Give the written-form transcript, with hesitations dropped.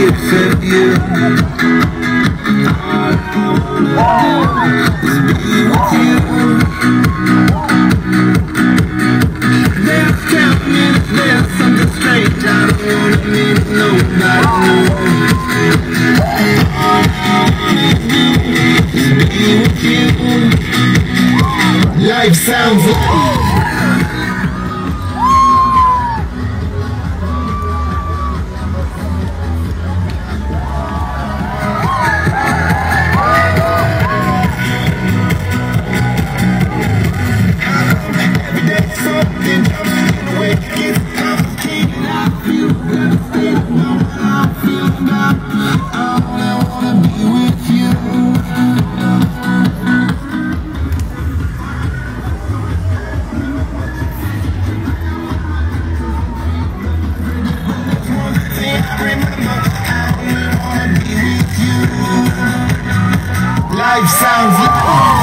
kiss of you. All I wanna do is be with you. There's 10 minutes, there's something strange. I don't wanna meet nobody new. All I wanna do is be with you. Life sounds like life sounds like